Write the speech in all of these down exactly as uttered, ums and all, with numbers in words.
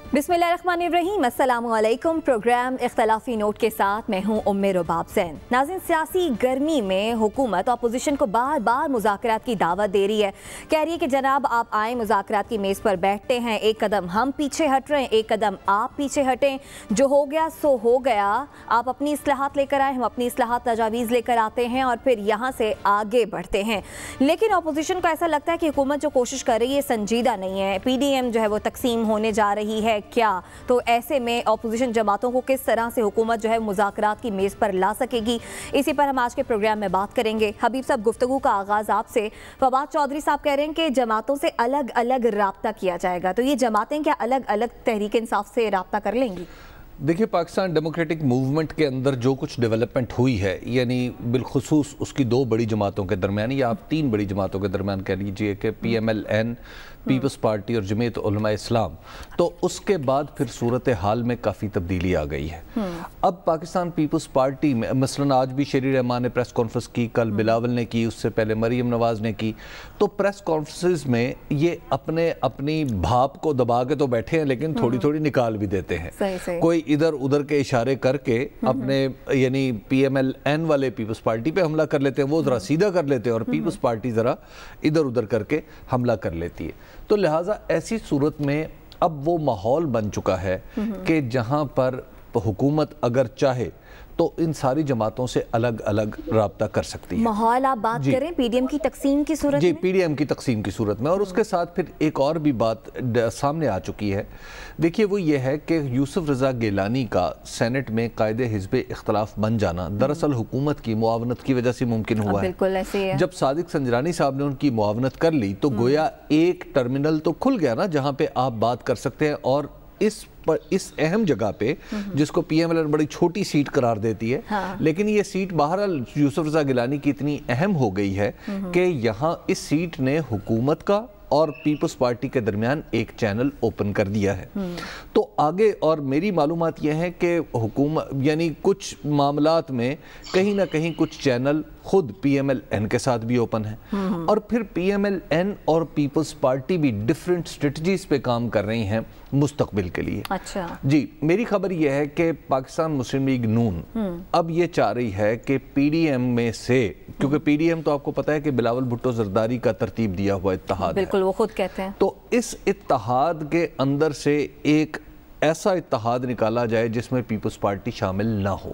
बिस्मिल्लाहिर्रहमानिर्रहीम, अस्सलाम वालेकुम। प्रोग्राम इख्तलाफी नोट के साथ मैं हूँ उम्मे रुबाब ज़ैन। नाज़रीन, सियासी गर्मी में हुकूमत अपोजिशन को बार बार मुज़ाकरात की दावत दे रही है। कह रही है कि जनाब आप आए, मुज़ाकरात की मेज़ पर बैठते हैं, एक कदम हम पीछे हट रहे हैं, एक कदम आप पीछे हटें, जो हो गया सो हो गया, आप अपनी इस्लाहात लेकर आए, हम अपनी इस्लाहात तजावीज़ लेकर आते हैं और फिर यहाँ से आगे बढ़ते हैं। लेकिन अपोजिशन को ऐसा लगता है कि हुकूमत जो कोशिश कर रही है संजीदा नहीं है, पी डी एम जो है वो तकसीम होने जा रही है क्या। तो ऐसे में अपोजिशन जमातों को किस तरह से हुकूमत जो है मुज़ाकरात की मेज़ पर ला सकेगी, इसी पर हम आज के प्रोग्राम में बात करेंगे। हबीब साहब, गुफ्तगू का आगाज़ आपसे। फवाद चौधरी साहब कह रहे हैं कि जमातों से अलग अलग राब्ता किया जाएगा, तो ये जमातें क्या अलग अलग तहरीक इंसाफ से राब्ता कर लेंगी? देखिए, पाकिस्तान डेमोक्रेटिक मूवमेंट के अंदर जो कुछ डेवलपमेंट हुई है, यानी बिलखुसूस उसकी दो बड़ी जमातों के दरमियान या आप तीन बड़ी जमातों के दरमियान कह लीजिए कि P M L N, Peoples Party और जमीयत उलमा इस्लाम, तो उसके बाद फिर सूरत हाल में काफ़ी तब्दीली आ गई है। अब पाकिस्तान पीपल्स पार्टी में मसलन आज भी शेरी रहमान ने प्रेस कॉन्फ्रेंस की, कल बिलावल ने की, उससे पहले मरीम नवाज़ ने की। तो प्रेस कॉन्फ्रेंस में ये अपने अपनी भाप को दबा के तो बैठे हैं, लेकिन थोड़ी थोड़ी निकाल भी देते हैं। सही सही। कोई इधर उधर के इशारे करके अपने यानी पी एम एल एन वाले पीपल्स पार्टी पे हमला कर लेते हैं, वो ज़रा सीधा कर लेते हैं, और पीपल्स पार्टी ज़रा इधर उधर करके हमला कर लेती है। तो लिहाजा ऐसी सूरत में अब वो माहौल बन चुका है कि जहां पर हुकूमत अगर चाहे तो इन सारी जमातों से अलग अलग राब्ता कर सकती है। माहौल आप बात करें पीडीएम की तकसीम की सूरत जी, में? पीडीएम की तकसीम की सूरत में। और उसके साथ फिर एक और भी बात सामने आ चुकी है। देखिए, वो ये है कि यूसुफ रज़ा गिलानी का सेनेट में कायदे हिज़्ब इख्तलाफ बन जाना दरअसल हुकूमत की मुआवनत की वजह से मुमकिन हुआ है। बिल्कुल ऐसे है। जब सादिक संजरानी साहब ने उनकी मुआवनत कर ली तो गोया एक टर्मिनल तो खुल गया ना, जहाँ पे आप बात कर सकते हैं। और इस पर इस अहम जगह पे जिसको पी एम एल एन बड़ी छोटी सीट करार देती है, हाँ। लेकिन ये सीट बहरहाल यूसुफ रज़ा गिलानी की इतनी अहम हो गई है कि यहाँ इस सीट ने हुकूमत का और पीपल्स पार्टी के दरमियान एक चैनल ओपन कर दिया है। तो आगे और मेरी मालूमात यह है कि हुकूमत यानी कुछ मामलात में कहीं ना कहीं कुछ चैनल खुद पी एम एल एन के साथ भी ओपन है, और फिर पी एम एल एन और पीपल्स पार्टी भी डिफरेंट स्ट्रेटजीज पे काम कर रही हैं मुस्तकबिल के लिए। अच्छा जी, मेरी खबर यह है कि पाकिस्तान मुस्लिम लीग नून अब ये चाह रही है कि पी डी एम में से, क्योंकि पी डी एम तो आपको पता है कि बिलावल भुट्टो जरदारी का तरतीब दिया हुआ इत्तेहाद है, बिल्कुल वो खुद कहते हैं, तो इस इत्तेहाद के अंदर से एक ऐसा इत्तेहाद निकाला जाए जिसमें पीपल्स पार्टी शामिल ना हो।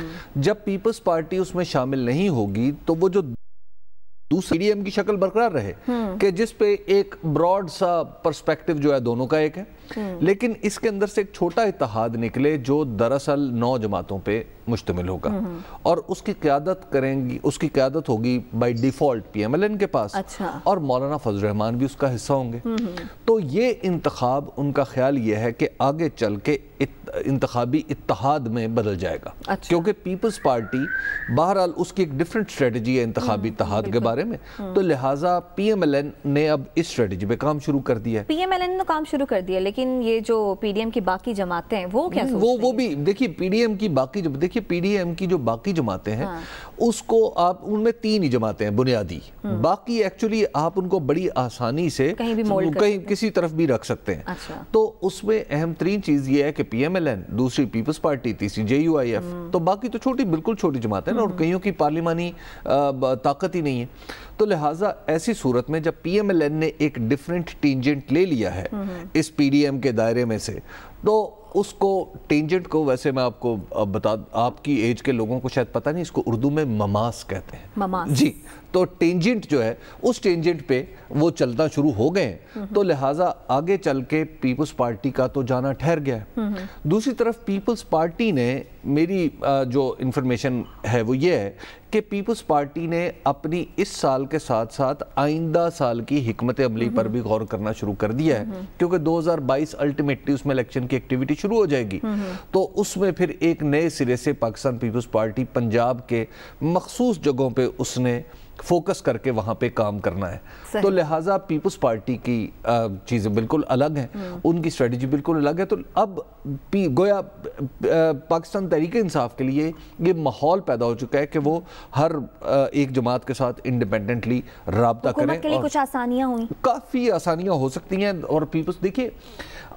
जब पीपल्स पार्टी उसमें शामिल नहीं होगी तो वो जो दूसरी पी डी एम की शक्ल बरकरार रहे कि जिस पे एक ब्रॉड सा पर्सपेक्टिव जो है दोनों का एक है, लेकिन इसके अंदर से एक छोटा इत्तेहाद निकले जो दरअसल नौ जमातों पे मुश्तमिल होगा, और उसकी क़यादत करेंगी उसकी क़यादत होगी by default P M L N के पास। अच्छा। और मौलाना फजल रहमान भी उसका हिस्सा होंगे। तो ये इंतखाब उनका ख्याल ये है कि आगे चल के इंतखाबी इत्तेहाद में बदल जाएगा। अच्छा। क्योंकि पीपल्स पार्टी बहरहाल उसकी एक डिफरेंट स्ट्रेटजी है इंतखाबी इत्तेहाद के बारे में, तो लिहाजा पी एम एल एन ने अब इस स्ट्रेटजी पे काम शुरू कर दिया है। पी एम एल एन ने काम शुरू कर दिया, लेकिन ये जो पी डी एम की बाकी जमातें हैं वो क्या सोचते हैं? वो वो भी देखिए, पी डी एम की बाकी देखिए पी डी एम की जो बाकी जमातें हैं, हाँ। उसको आप उनमें तीन ही जमातें हैं बुनियादी, बाकी एक्चुअली आप उनको बड़ी आसानी से कहीं भी मोल्ड कहीं किसी तरफ भी रख सकते हैं। अच्छा। तो उसमें अहम तरीन चीज ये है कि पी एम एल एन, दूसरी पीपल्स पार्टी, तीसरी जे यू आई एफ, तो बाकी तो छोटी बिल्कुल छोटी जमातें हैं और कईयों की पार्लिमानी ताकत ही नहीं है। तो लिहाजा ऐसी सूरत में जब पी एम एल एन ने एक डिफरेंट टेंजेंट ले लिया है इस पी डी एम के दायरे में से, तो उसको टेंजेंट को, वैसे मैं आपको बता, आपकी एज के लोगों को शायद पता नहीं, इसको उर्दू में ममास कहते हैं। ममास जी। तो टेंजेंट जो है उस टेंजेंट पे वो चलना शुरू हो गए, तो लिहाजा आगे चल के पीपल्स पार्टी का तो जाना ठहर गया है। दूसरी तरफ पीपल्स पार्टी ने, मेरी जो इन्फॉर्मेशन है वो ये है कि पीपल्स पार्टी ने अपनी इस साल के साथ साथ आइंदा साल की हिकमत अमली पर भी गौर करना शुरू कर दिया है, क्योंकि दो हज़ार बाईस अल्टीमेटली उसमें इलेक्शन की एक्टिविटी शुरू हो जाएगी। तो उसमें फिर एक नए सिरे से पाकिस्तान पीपल्स पार्टी पंजाब के मखसूस जगहों पे उसने फोकस करके वहां पे काम करना है। तो लिहाजा पीपल्स पार्टी की चीज़ें बिल्कुल अलग हैं, उनकी स्ट्रेटजी बिल्कुल अलग है। तो अब गोया पाकिस्तान तहरीक इंसाफ के लिए ये माहौल पैदा हो चुका है कि वो हर एक जमात के साथ इंडिपेंडेंटली राब्ता करें। के लिए कुछ आसानियां हुई, काफ़ी आसानियां हो सकती हैं। और पीपल्स देखिए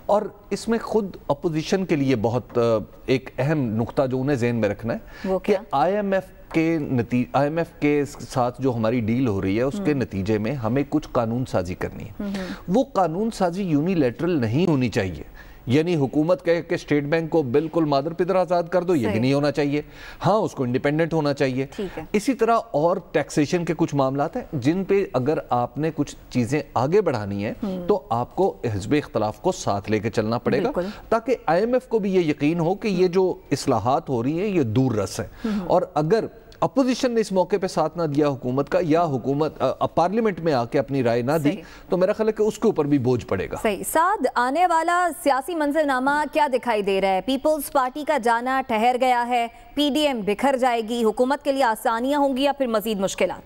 اور اس میں خود اپوزیشن کے لیے بہت ایک اہم نقطہ جو انہیں ذہن میں رکھنا ہے کہ آئی ایم ایف کے آئی ایم ایف کے ساتھ جو ہماری ڈیل ہو رہی ہے اس کے نتیجے میں ہمیں کچھ قانون سازی کرنی ہے. وہ قانون سازی یونیلیٹرل نہیں ہونی چاہیے. یعنی حکومت کہے کہ اسٹیٹ بینک کو بالکل مادر پدر آزاد کر دو, یہ بھی نہیں ہونا چاہیے. ہاں اس کو انڈیپینڈنٹ ہونا چاہیے. اسی طرح اور ٹیکسیشن کے کچھ معاملات ہیں جن پہ اگر آپ نے کچھ چیزیں آگے بڑھانی ہیں تو آپ کو حزب اختلاف کو ساتھ لے کے چلنا پڑے گا, تاکہ آئی ایم ایف کو بھی یہ یقین ہو کہ یہ جو اصلاحات ہو رہی ہیں یہ دور رس ہیں. اور اگر اپوزیشن نے اس موقع پہ ساتھ نہ دیا حکومت کا, یا حکومت پارلیمنٹ میں آ کے اپنی رائے نہ دی, تو میرا خیال ہے کہ اس کے اوپر بھی بوجھ پڑے گا. صحیح. سعد, آنے والا سیاسی منظرنامہ کیا دکھائی دے رہا ہے؟ پیپلز پارٹی کا جانا ٹھہر گیا ہے, پی ڈی ایم بکھر جائے گی, حکومت کے لیے آسانیاں ہوں گی یا پھر مزید مشکلات؟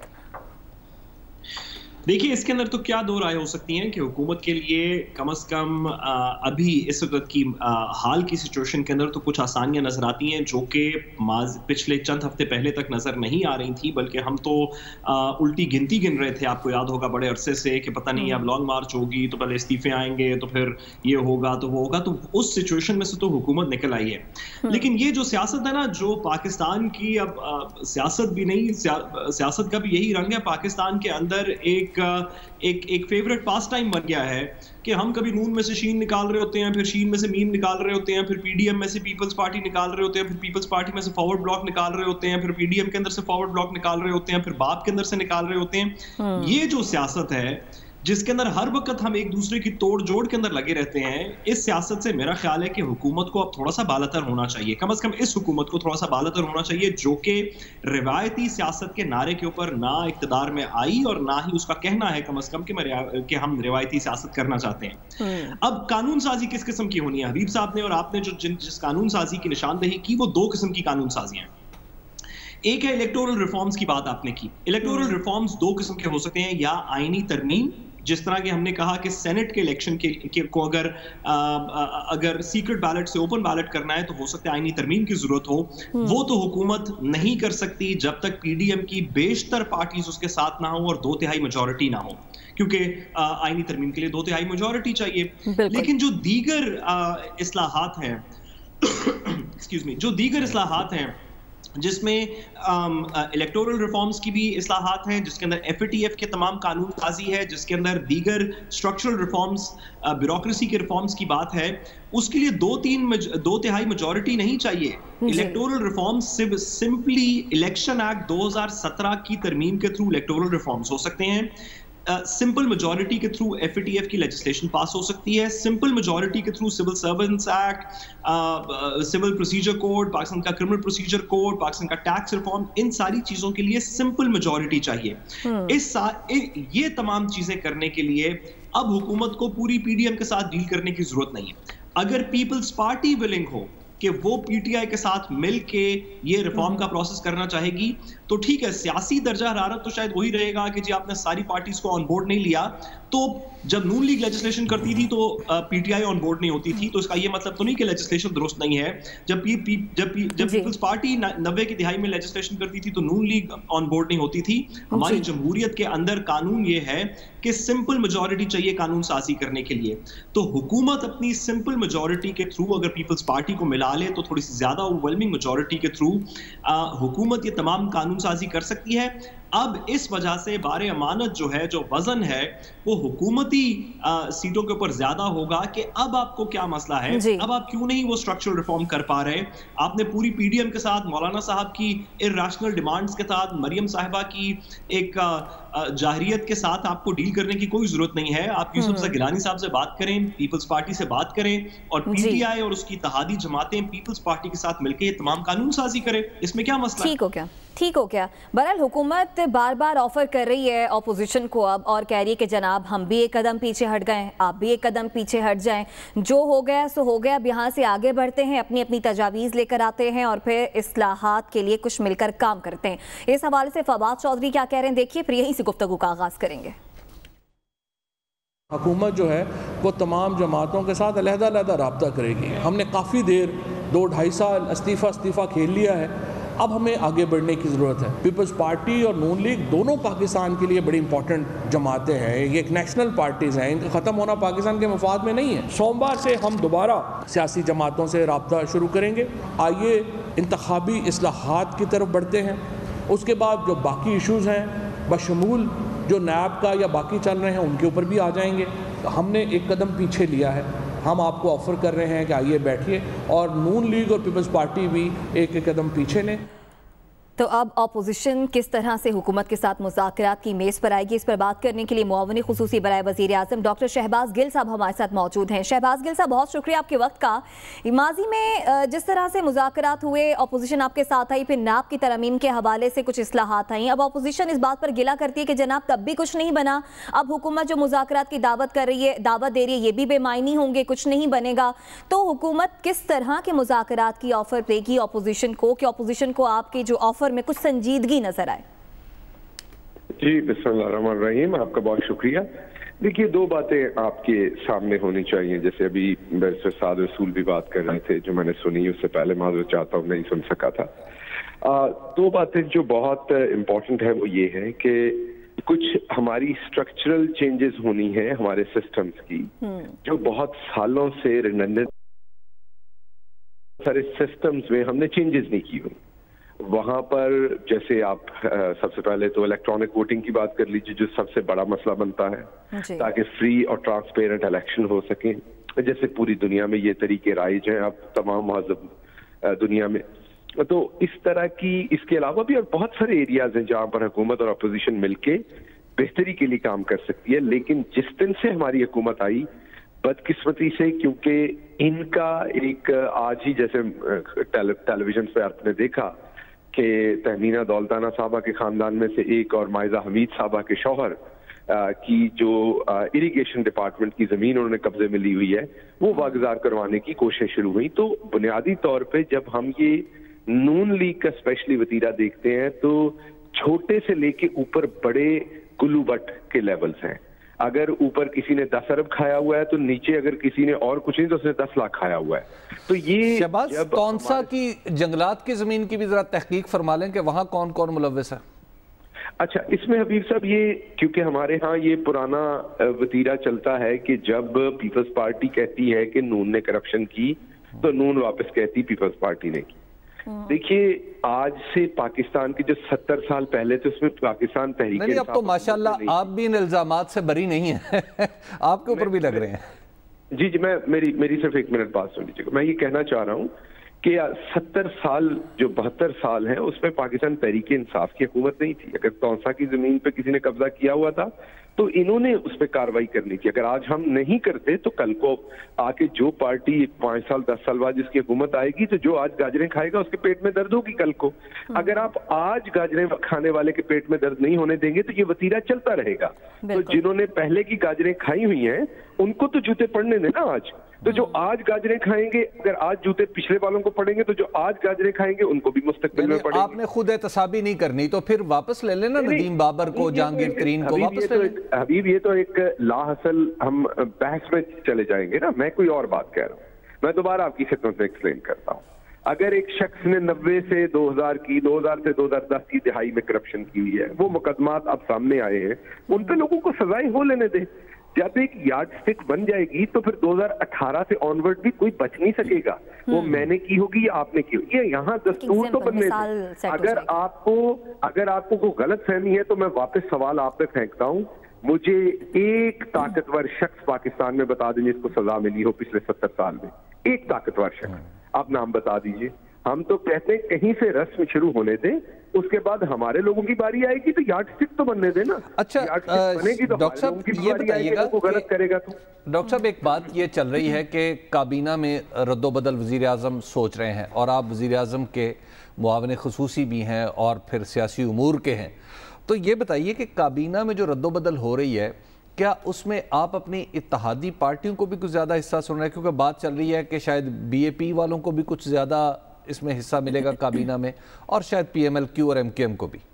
دیکھیے اس کے اندر تو کیا دو رائے ہو سکتی ہیں کہ حکومت کے لیے کم از کم ابھی اس وقت کی حال کی سچویشن کے اندر تو کچھ آسانیاں نظر آتی ہیں جو کہ پچھلے چند ہفتے پہلے تک نظر نہیں آ رہی تھی, بلکہ ہم تو الٹی گنتی گن رہے تھے. آپ کو یاد ہوگا بڑے عرصے سے کہ پتہ نہیں اب لانگ مارچ ہوگی تو پہلے استعفے آئیں گے تو پھر یہ ہوگا تو وہ ہوگا. تو اس سچویشن میں سے تو حکومت نکل آئی ہے. لیکن یہ جو سیاست ہے نا, جو پاکستان کی اب سیاست بھی نہیں, سیاست کا بھی یہی رنگ ہے. پاکستان کے اندر ایک ایک ایک فیورٹ پاس ٹائم بن گیا ہے کہ ہم کبھی نون میں سے شین نکال رہے ہوتے ہیں, پھر شین میں سے میم نکال رہے ہوتے ہیں, پھر پی ڈی ایم میں سے پیپلز پارٹی نکال رہے ہوتے ہیں, پھر پیپلز پارٹی میں سے فارورڈ بلاک نکال رہے ہوتے ہیں, پھر پی ڈی ایم کے اندر سے فارورڈ بلاک نکال رہے ہوتے ہیں, پھر باپ کے اندر سے نکال رہے ہوتے ہیں. یہ جو سیاست ہے جس کے اندر ہر وقت ہم ایک دوسرے کی توڑ جوڑ کے اندر لگے رہتے ہیں, اس سیاست سے میرا خیال ہے کہ حکومت کو اب تھوڑا سا بالاتر ہونا چاہیے. کم از کم اس حکومت کو تھوڑا سا بالاتر ہونا چاہیے جو کہ روایتی سیاست کے نعرے کے اوپر نہ اقتدار میں آئی اور نہ ہی اس کا کہنا ہے کم از کم کہ ہم روایتی سیاست کرنا چاہتے ہیں. اب قانون سازی کس قسم کی ہونی ہے؟ حبیب صاحب نے اور آپ نے جو جس قانون سازی کی نشاندہی کی وہ دو قسم کی قانون سازیاں ہیں. ایک ہے الیکٹورل ریفارمز کی بات آپ نے کی. الیکٹورل ریفارمز دو قسم کے ہو سکتے ہیں, یا آئینی ترمیم, جس طرح کہ ہم نے کہا کہ سینٹ کے الیکشن کے کو اگر اگر سیکرٹ بیلٹ سے اوپن بیلٹ کرنا ہے تو ہو سکتا ہے آئینی ترمیم کی ضرورت ہو. وہ تو حکومت نہیں کر سکتی جب تک پی ڈی ایم کی بیشتر پارٹیز اس کے ساتھ نہ ہوں اور دو تہائی میجورٹی نہ ہو, کیونکہ آئینی ترمیم کے لیے دو تہائی میجورٹی چاہیے. لیکن جو دیگر اصلاحات ہیں ایکسکیوز می جو دیگر اصلاحات ہیں جس میں الیکٹورل ریفارمز کی بھی اصلاحات ہیں, جس کے اندر ایف اے ٹی ایف کے تمام قانون سازی ہے, جس کے اندر دیگر اسٹرکچرل ریفارمز, بیوروکریسی کے ریفارمز کی بات ہے, اس کے لیے دو تین دو تہائی میجورٹی نہیں چاہیے. Electoral reforms simply election act دو ہزار سترہ کی ترمیم کے تھرو الیکٹورل ریفارمز ہو سکتے ہیں. سمپل میجورٹی کے through F A T F کی لیجسلیشن پاس ہو سکتی ہے. سمپل میجورٹی کے through civil servants act, civil procedure code, Pakistan کا کرمنل پروسیجر کوڈ, پاکستان کا ٹیکس ریفارم, ان ساری چیزوں کے لیے سمپل میجورٹی چاہیے. اس یہ تمام چیزیں کرنے کے لیے اب حکومت کو پوری پی ڈی ایم کے ساتھ ڈیل کرنے کی ضرورت نہیں ہے. اگر پیپلز پارٹی ولنگ ہو کہ وہ پی ٹی آئی کے ساتھ مل کے یہ ریفارم کا پروسیس کرنا چاہے گی تو ٹھیک ہے. سیاسی درجہ حرارت تو شاید وہی رہے گا کہ جی آپ نے ساری پارٹیز کو آن بورڈ نہیں لیا. تو جب نون لیگ لیجسلیشن کرتی تھی تو P T I on board نہیں ہوتی تھی, تو اس کا یہ مطلب تو نہیں کہ لیجسلیشن درست نہیں ہے. جب پی پی جب جب پیپلز پارٹی نوے کی دہائی میں لیجسلیشن کرتی تھی تو نون لیگ آن بورڈ نہیں ہوتی تھی. ہماری جمہوریت کے اندر قانون یہ ہے کہ سمپل میجورٹی چاہیے قانون سازی کرنے کے لیے. تو حکومت اپنی سمپل میجورٹی کے تھرو اگر پیپلز پارٹی کو ملا لے تو تھوڑی سی زیادہ اوورولمنگ میجورٹی کے تھرو حکومت یہ تمام قانون سازی کر سکتی ہے. اب اس وجہ سے بار امانت جو ہے, جو وزن ہے, وہ حکومتی سیٹوں کے اوپر زیادہ ہوگا کہ اب آپ کو کیا مسئلہ ہے, اب آپ کیوں نہیں وہ اسٹرکچرل ریفارم کر پا رہے. آپ نے پوری پی ڈی ایم کے ساتھ مولانا صاحب کی ارریشنل ڈیمانڈز کے ساتھ, مریم صاحبہ کی ایک جاہریت کے ساتھ آپ کو ڈیل کرنے کی کوئی ضرورت نہیں ہے. آپ یوسف زاہد گیلانی صاحب سے بات کریں, پیپلز پارٹی سے بات کریں, اور پی ٹی آئی اور اس کی اتحادی جماعتیں پیپلز پارٹی کے ساتھ مل کے یہ تمام قانون سازی کریں. اس میں کیا مسئلہ ہے؟ ٹھیک ہو کیا ٹھیک ہو کیا بہرحال حکومت بار بار آفر کر رہی ہے اپوزیشن کو اب, اور کہہ رہی ہے کہ جناب ہم بھی ایک قدم پیچھے ہٹ گئے, آپ بھی ایک قدم پیچھے ہٹ جائیں, جو ہو گیا سو ہو گیا, اب یہاں سے آگے بڑھتے ہیں, اپنی اپنی تجاویز لے کر آتے ہیں اور پھر اصلاحات کے لیے کچھ مل کر کام کرتے ہیں. اس حوالے سے فواد چودھری کیا کہہ رہے ہیں دیکھیے, پھر یہیں سے گفتگو کا آغاز کریں گے. حکومت جو ہے وہ تمام جماعتوں کے ساتھ علیحدہ علیحدہ رابطہ کرے گی. ہم نے کافی دیر دو ڈھائی سال استعفیٰ استعفیٰ کھیل لیا ہے, اب ہمیں آگے بڑھنے کی ضرورت ہے. پیپلز پارٹی اور نون لیگ دونوں پاکستان کے لیے بڑی امپورٹنٹ جماعتیں ہیں. یہ ایک نیشنل پارٹیز ہیں, ان کا ختم ہونا پاکستان کے مفاد میں نہیں ہے. سوموار سے ہم دوبارہ سیاسی جماعتوں سے رابطہ شروع کریں گے. آئیے انتخابی اصلاحات کی طرف بڑھتے ہیں. اس کے بعد جو باقی ایشوز ہیں بشمول جو نیب کا یا باقی چل رہے ہیں ان کے اوپر بھی آ جائیں گے. ہم نے ایک قدم پیچھے لیا ہے, ہم آپ کو آفر کر رہے ہیں کہ آئیے بیٹھیے, اور نون لیگ اور پیپلز پارٹی بھی ایک ایک قدم پیچھے لیں. تو اب اپوزیشن کس طرح سے حکومت کے ساتھ مذاکرات کی میز پر آئے گی, اس پر بات کرنے کے لیے معاون خصوصی برائے وزیر اعظم ڈاکٹر شہباز گل صاحب ہمارے ساتھ موجود ہیں. شہباز گل صاحب, بہت شکریہ آپ کے وقت کا. ماضی میں جس طرح سے مذاکرات ہوئے, اپوزیشن آپ کے ساتھ آئی, پھر نیب کی ترمیم کے حوالے سے کچھ اصلاحات آئیں. اب اپوزیشن اس بات پر گلہ کرتی ہے کہ جناب تب بھی کچھ نہیں بنا, اب حکومت جو مذاکرات کی دعوت کر رہی ہے دعوت دے رہی ہے یہ بھی بے معنی ہوں گے, کچھ نہیں بنے گا. تو حکومت کس طرح کے مذاکرات کی آفر دے گی اپوزیشن کو کہ اپوزیشن کو آپ کے جو آفر میں کچھ سنجیدگی نظر آئے؟ جی بسم اللہ الرحمن الرحیم, آپ کا بہت شکریہ. دیکھیے دو باتیں آپ کے سامنے ہونی چاہیے, جیسے ابھی بیرسٹر سعد رسول بھی بات کر رہے تھے جو میں نے سنی, اس سے پہلے معذرت چاہتا ہوں نہیں سن سکا تھا. دو باتیں جو بہت امپورٹنٹ ہے وہ یہ ہے کہ کچھ ہماری اسٹرکچرل چینجز ہونی ہے ہمارے سسٹمز کی, جو بہت سالوں سے ریڈنڈنٹ سارے سسٹمز میں ہم نے چینجز نہیں کی ہوئی. وہاں پر جیسے آپ سب سے پہلے تو الیکٹرانک ووٹنگ کی بات کر لیجیے جو سب سے بڑا مسئلہ بنتا ہے, تاکہ فری اور ٹرانسپیرنٹ الیکشن ہو سکیں, جیسے پوری دنیا میں یہ طریقے رائج ہیں اب تمام مہذب دنیا میں. تو اس طرح کی, اس کے علاوہ بھی اور بہت سارے ایریاز ہیں جہاں پر حکومت اور اپوزیشن مل کے بہتری کے لیے کام کر سکتی ہے. لیکن جس دن سے ہماری حکومت آئی, بدقسمتی سے کیونکہ ان کا ایک آج ہی جیسے ٹیلی ویژن پہ آپ نے دیکھا کہ تہمینہ دولتانہ صاحبہ کے خاندان میں سے ایک اور مائزہ حمید صاحبہ کے شوہر کی جو اریگیشن ڈپارٹمنٹ کی زمین انہوں نے قبضے میں لی ہوئی ہے وہ واگزار کروانے کی کوشش شروع ہوئی. تو بنیادی طور پہ جب ہم یہ نون لیگ کا اسپیشلی وتیرہ دیکھتے ہیں تو چھوٹے سے لے کے اوپر بڑے گلو بٹ کے لیولز ہیں. اگر اوپر کسی نے دس ارب کھایا ہوا ہے تو نیچے اگر کسی نے اور کچھ نہیں تو اس نے دس لاکھ کھایا ہوا ہے. تو یہ شہباز, کون سا کی جنگلات کی زمین کی بھی ذرا تحقیق فرما لیں کہ وہاں کون کون ملوث ہے؟ اچھا, اس میں حبیب صاحب یہ کیونکہ ہمارے ہاں یہ پرانا وتیرہ چلتا ہے کہ جب پیپلز پارٹی کہتی ہے کہ نون نے کرپشن کی تو نون واپس کہتی پیپلز پارٹی نے کی. دیکھیے آج سے پاکستان کے جو ستر سال پہلے تھے اس میں پاکستان تحریک نہیں, اب تو ماشاءاللہ آپ بھی ان الزامات سے بری نہیں ہیں, آپ کے اوپر بھی لگ رہے ہیں. جی جی میں میری میری صرف ایک منٹ بات سن لیجیے گا. میں یہ کہنا چاہ رہا ہوں کہ ستر سال جو بہتر سال ہیں اس میں پاکستان تحریک انصاف کی حکومت نہیں تھی. اگر تونسا کی زمین پہ کسی نے قبضہ کیا ہوا تھا تو انہوں نے اس پہ کاروائی کرنی تھی. اگر آج ہم نہیں کرتے تو کل کو آ کے جو پارٹی پانچ سال دس سال بعد جس کی حکومت آئے گی تو جو آج گاجریں کھائے گا اس کے پیٹ میں درد ہوگی کل کو. اگر آپ آج گاجریں کھانے والے کے پیٹ میں درد نہیں ہونے دیں گے تو یہ وتیرہ چلتا رہے گا. تو جنہوں نے پہلے کی گاجریں کھائی ہوئی ہیں ان کو تو جوتے پڑنے دیں نا آج. تو جو آج گاجریں کھائیں گے, اگر آج جوتے پچھلے والوں کو پڑیں گے تو جو آج گاجریں کھائیں گے ان کو بھی مستقبل میں پڑیں گے. آپ نے خود احتسابی نہیں کرنی تو پھر واپس لے لینا ندیم بابر کو, جہانگیر ترین کو واپس لے لیں. حبیب یہ تو ایک لا حاصل ہم بحث میں چلے جائیں گے نا. میں کوئی اور بات کہہ رہا ہوں, میں دوبارہ آپ کی خدمت میں ایکسپلین کرتا ہوں. اگر ایک شخص نے نوے سے دو ہزار کی, دو ہزار سے دو ہزار دس کی دہائی میں کرپشن کی ہوئی ہے, وہ مقدمات اب سامنے آئے ہیں, ان پہ لوگوں کو سزائیں ہو لینے دیں. جب ایک یارڈ سٹک بن جائے گی تو پھر دو ہزار اٹھارہ سے آن ورڈ بھی کوئی بچ نہیں سکے گا. وہ میں نے کی ہوگی یا آپ نے کی ہوگی, یہ یہاں دستور تو بننے دیں. اگر آپ کو اگر آپ کو کوئی غلط فہمی ہے تو میں واپس سوال آپ پہ پھینکتا ہوں. مجھے ایک طاقتور شخص پاکستان میں بتا دیجیے اس کو سزا ملی ہو پچھلے ستر سال میں, ایک طاقتور شخص, آپ نام بتا دیجیے. ہم تو کہتے ہیں کہیں سے رسم شروع ہونے دیں, اس کے بعد ہمارے لوگوں کی باری آئے گی تو یارڈ سٹک تو بننے دیں نا. اچھا ڈاکٹر صاحب یہ بتائیے گا, غلط کرے گا تو ڈاکٹر صاحب ایک بات یہ چل رہی ہے کہ کابینہ میں رد و بدل وزیر اعظم سوچ رہے ہیں اور آپ وزیر اعظم کے معاون خصوصی بھی ہیں اور پھر سیاسی امور کے ہیں, تو یہ بتائیے کہ کابینہ میں جو رد و بدل ہو رہی ہے کیا اس میں آپ اپنی اتحادی پارٹیوں کو بھی کچھ زیادہ حصہ سن رہے ہیں؟ کیونکہ بات چل رہی ہے کہ شاید بی اے پی والوں کو بھی کچھ زیادہ اس میں حصہ ملے گا کابینہ میں, اور شاید پی ایم ایل کیو اور ایم کیو ایم کو بھی.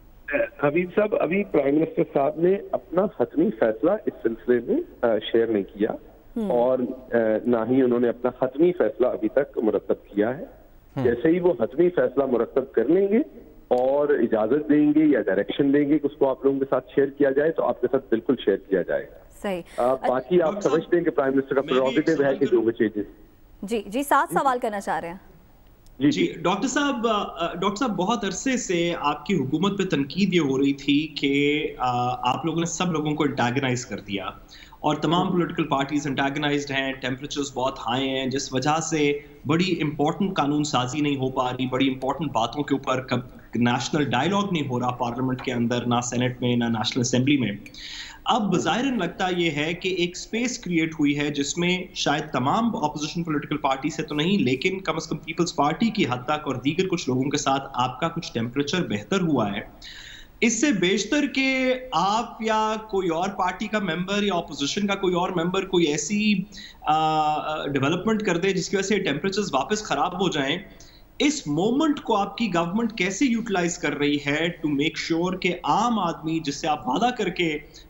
حبیب صاحب ابھی پرائم منسٹر صاحب نے اپنا حتمی فیصلہ اس سلسلے میں شیئر نہیں کیا اور نہ ہی انہوں نے اپنا حتمی فیصلہ ابھی تک مرتب کیا ہے. जैसे ही वो हतमी फैसला मुरतब कर लेंगे और इजाजत देंगे या डायरेक्शन देंगे कि उसको आप लोगों के साथ शेयर किया जाए तो आपके साथ बिल्कुल शेयर किया जाएगा। सही। आ, बाकी आप समझते हैं कि प्राइम मिनिस्टर का प्रेरोगेटिव है कि जो वो चेंजेस। जी जी सात सवाल करना चाह रहे हैं। जी जी डॉक्टर साहब, डॉक्टर साहब बहुत अरसे से आपकी हुकूमत पे तनकीद ये हो रही थी कि आप लोगों ने सब लोगों को एंटागनाइज कर दिया और तमाम पॉलिटिकल पार्टीज एंटागनाइज्ड हैं, टेम्परेचर्स बहुत हाई हैं, जिस वजह से बड़ी इंपॉर्टेंट कानून साजी नहीं हो पा रही, बड़ी इंपॉर्टेंट बातों के ऊपर कब नेशनल डायलॉग नहीं हो रहा पार्लियामेंट के अंदर, ना सेनेट में ना नेशनल असेंबली में। अब ज़ाहिरन लगता ये है कि एक स्पेस क्रिएट हुई है जिसमें शायद तमाम ऑपोजिशन पॉलिटिकल पार्टी से तो नहीं, लेकिन कम से कम पीपल्स पार्टी की हद तक और दीगर कुछ लोगों के साथ आपका कुछ टेम्परेचर बेहतर हुआ है। इससे बेशतर के आप या कोई और पार्टी का मेंबर या ऑपोजिशन का कोई और मेंबर कोई ऐसी डेवलपमेंट कर दे जिसकी वजह से टेम्परेचर्स वापस खराब हो जाएं। इस मोमेंट को आपकी गवर्नमेंट कैसे यूटिलाइज कर रही है टू मेक श्योर कि आम आदमी जिससे आप वादा करके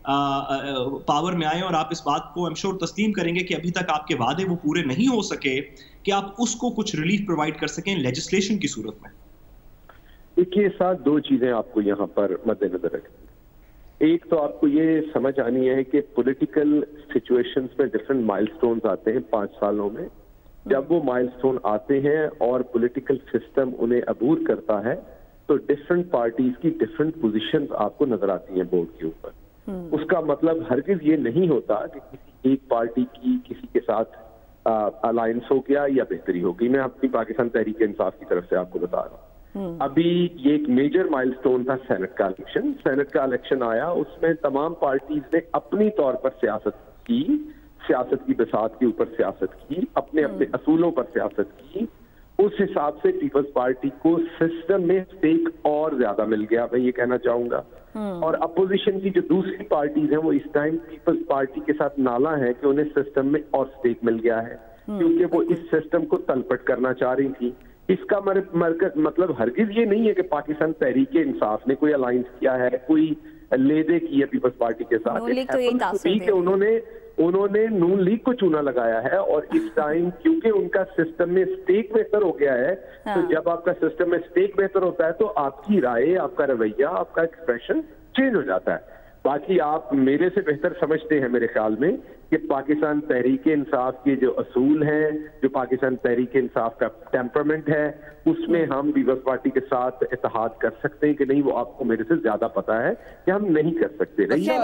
पावर में आए और आप इस बात को आई एम श्योर तस्लीम करेंगे कि अभी तक आपके वादे वो पूरे नहीं हो सके, कि आप उसको कुछ रिलीफ प्रोवाइड कर सकें लेजिस्लेशन की सूरत में? देखिए साथ दो चीजें आपको यहाँ पर मद्देनजर रखनी। एक तो आपको ये समझ आनी है कि पॉलिटिकल सिचुएशंस में डिफरेंट माइलस्टोन्स आते हैं पांच सालों में। जब वो माइलस्टोन आते हैं और पॉलिटिकल सिस्टम उन्हें अबूर करता है तो डिफरेंट पार्टीज की डिफरेंट पोजीशंस आपको नजर आती हैं बोर्ड के ऊपर। उसका मतलब हरगिज ये नहीं होता कि किसी एक पार्टी की किसी के साथ अलायंस हो गया या बेहतरी हो गई। मैं अपनी पाकिस्तान तहरीक इंसाफ की तरफ से आपको बता रहा हूँ, अभी ये एक मेजर माइलस्टोन था सेनेट का इलेक्शन। सेनेट का इलेक्शन आया, उसमें तमाम पार्टीज ने अपनी तौर पर सियासत की, सियासत की बिसात के ऊपर सियासत की, अपने अपने असूलों पर सियासत की। उस हिसाब से पीपल्स पार्टी को सिस्टम में स्टेक और ज्यादा मिल गया, मैं ये कहना चाहूंगा। और अपोजिशन की जो दूसरी पार्टीज हैं वो इस टाइम पीपल्स पार्टी के साथ नाला है कि उन्हें सिस्टम में और स्टेक मिल गया है, क्योंकि वो इस सिस्टम को तलपट करना चाह रही थी। इसका मर, मर, मतलब हरगिज ये नहीं है कि पाकिस्तान तहरीक इंसाफ ने कोई अलायंस किया है, कोई लेदे की है पीपल्स पार्टी के साथ। कि उन्होंने उन्होंने नून लीग को चूना लगाया है और इस टाइम क्योंकि उनका सिस्टम में स्टेक बेहतर हो गया है, हाँ। तो जब आपका सिस्टम में स्टेक बेहतर होता है तो आपकी राय, आपका रवैया, आपका एक्सप्रेशन चेंज हो जाता है। बाकी आप मेरे से बेहतर समझते हैं मेरे ख्याल में कि पाकिस्तान तहरीक इंसाफ के जो असूल हैं, जो पाकिस्तान तहरीक इंसाफ का टेम्परामेंट है, उसमें हम पीपल्स पार्टी के साथ इत्तेहाद कर सकते हैं कि नहीं, वो आपको मेरे से ज्यादा पता है कि हम नहीं कर सकते।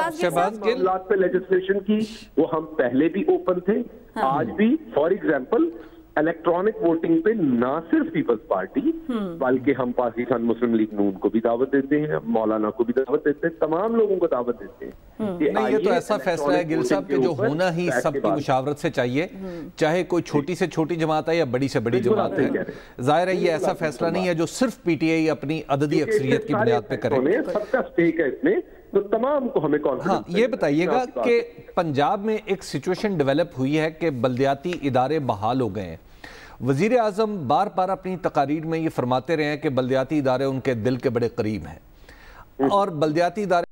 मामलात पे लेजिस्लेशन की वो हम पहले भी ओपन थे, हाँ। आज भी फॉर एग्जाम्पल इलेक्ट्रॉनिक वोटिंग पे ना सिर्फ पीपल्स पार्टी बल्कि हम पाकिस्तान मुस्लिम लीग नून को भी दावत देते हैं, मौलाना को भी दावत देते हैं, तमाम लोगों को दावत देते हैं। नहीं, ये तो ऐसा फैसला है गिल साहब कि जो होना ही सबकी मुशावरत से चाहिए, चाहे कोई छोटी से छोटी जमात है या बड़ी से बड़ी जमात है। जाहिर है ये ऐसा फैसला नहीं है जो सिर्फ पीटीआई अपनी अददी अक्सरियत की बुनियाद पे करे। सबका स्टेक है इसमें, तो तमाम को हमें कॉन्फिडेंस। हाँ, ये बताइएगा कि पंजाब में एक सिचुएशन डेवलप हुई है कि बल्दियाती इदारे बहाल हो गए हैं। वजीर आजम बार बार अपनी तकारीर में ये फरमाते रहे हैं कि बल्दियाती इदारे उनके दिल के बड़े करीब हैं और बल्दियाती इदारे।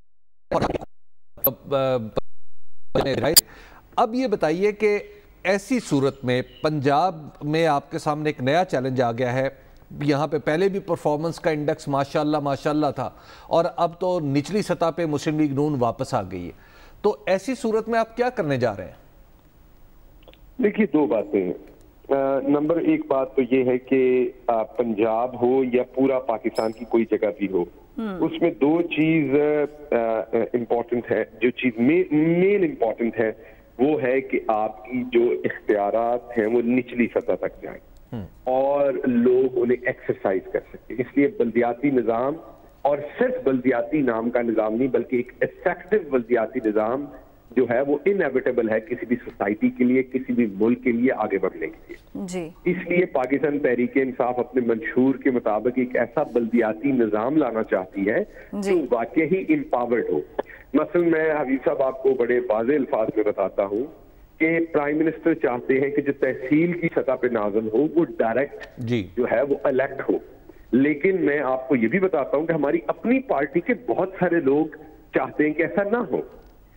अब ये बताइए कि ऐसी सूरत में पंजाब में आपके सामने एक नया चैलेंज आ गया है। यहाँ पे पहले भी परफॉर्मेंस का इंडेक्स माशाल्लाह माशाल्लाह था और अब तो निचली सतह पे मुस्लिम लीग नून वापस आ गई है। तो ऐसी सूरत में आप क्या करने जा रहे हैं? देखिए, दो बातें हैं। नंबर एक बात तो ये है कि पंजाब हो या पूरा पाकिस्तान की कोई जगह भी हो, उसमें दो चीज इम्पोर्टेंट है। जो चीज मेन इम्पोर्टेंट है वो है कि आपकी जो इख्तियारात हैं वो निचली सतह तक जाएं और लोग उन्हें एक्सरसाइज कर सकें। इसलिए बल्दियाती निज़ाम, और सिर्फ बल्दियाती नाम का निज़ाम नहीं बल्कि एक इफेक्टिव बल्दियाती निज़ाम जो है वो इनएविटेबल है किसी भी सोसाइटी के लिए, किसी भी मुल्क के लिए आगे बढ़ने के लिए जी। इसलिए पाकिस्तान तहरीक इंसाफ अपने मंशूर के मुताबिक एक ऐसा बल्दियाती निज़ाम लाना चाहती है जो वाकई ही इम्पावर्ड हो। मसलन मैं हबीब साहब आपको बड़े वाज़ेह अल्फाज में बताता हूँ कि प्राइम मिनिस्टर चाहते हैं कि जो तहसील की सतह पे नाज़िम हो वो डायरेक्ट जो है वो इलेक्ट हो, लेकिन मैं आपको ये भी बताता हूँ कि हमारी अपनी पार्टी के बहुत सारे लोग चाहते हैं कि ऐसा ना हो।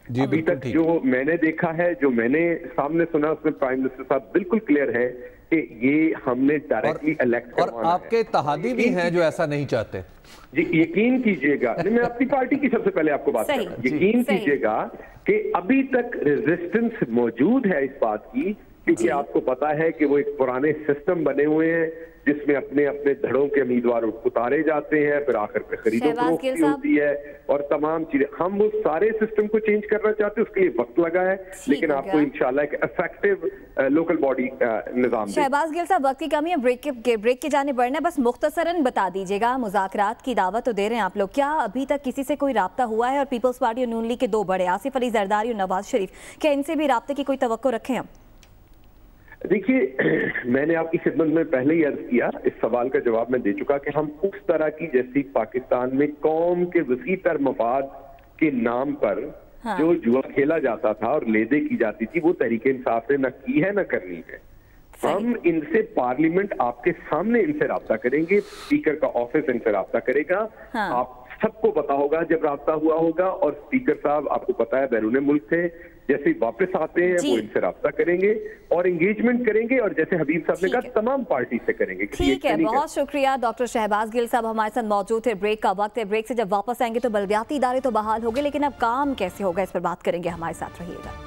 ابھی تک جو میں نے دیکھا ہے, جو میں نے سامنے سنا, اس میں پرائم منسٹر صاحب بالکل کلیئر ہے کہ یہ ہم نے ڈائریکٹلی الیکٹ کروانا ہے. اور آپ کے اتحادی بھی ہیں جو ایسا نہیں چاہتے. جی یقین کیجئے گا, میں اپنی پارٹی کی سب سے پہلے آپ کو بات کروں, یقین کیجئے گا کہ ابھی تک ریزسٹنس موجود ہے اس بات کی, کیونکہ آپ کو پتا ہے کہ وہ ایک پرانے سسٹم بنے ہوئے ہیں جس میں اپنے اپنے دھڑوں کے امیدوار اتارے جاتے ہیں, پھر آخر پہ خرید و فروخت ہوتی ہے اور تمام چیزیں. ہم وہ سارے سسٹم کو چینج کرنا چاہتے ہیں, اس کے لیے وقت لگا ہے, لیکن آپ کو انشاءاللہ ایک افیکٹو لوکل باڈی نظام. شہباز گل صاحب وقت کی کمی ہے, بریک کے بریک کی جانب بڑھنا ہے, بس مختصراً بتا دیجیے گا, مذاکرات کی دعوت تو دے رہے ہیں آپ لوگ, کیا ابھی تک کسی سے کوئی رابطہ ہوا ہے؟ اور پیپلز پارٹی اور نون لیگ کے دو بڑے آصف علی زرداری اور نواز شریف, کیا ان سے بھی رابطے کی کوئی توقع رکھیں ہم؟ دیکھیے, میں نے آپ کی خدمت میں پہلے ہی عرض کیا, اس سوال کا جواب میں دے چکا کہ ہم اس طرح کی جیسی پاکستان میں قوم کے وسیع تر مفاد کے نام پر جو جوا کھیلا جاتا تھا اور لے دے کی جاتی تھی, وہ تحریک انصاف نے نہ کی ہے نہ کرنی ہے. ہم ان سے پارلیمنٹ آپ کے سامنے ان سے رابطہ کریں گے, اسپیکر کا آفس ان سے رابطہ کرے گا, آپ سب کو پتا ہوگا جب رابطہ ہوا ہوگا, اور اسپیکر صاحب آپ کو پتا ہے بیرون ملک تھے, جیسے واپس آتے ہیں وہ ان سے رابطہ کریں گے اور انگیجمنٹ کریں گے, اور جیسے حبیب صاحب نے کہا تمام پارٹی سے کریں گے. ٹھیک ہے, بہت شکریہ ڈاکٹر شہباز گل صاحب ہمارے ساتھ موجود تھے. بریک کا وقت ہے, بریک سے جب واپس آئیں گے تو بلدیاتی ادارے تو بحال ہو گئے, لیکن اب کام کیسے ہوگا اس پر بات کریں گے, ہمارے ساتھ رہیے گا.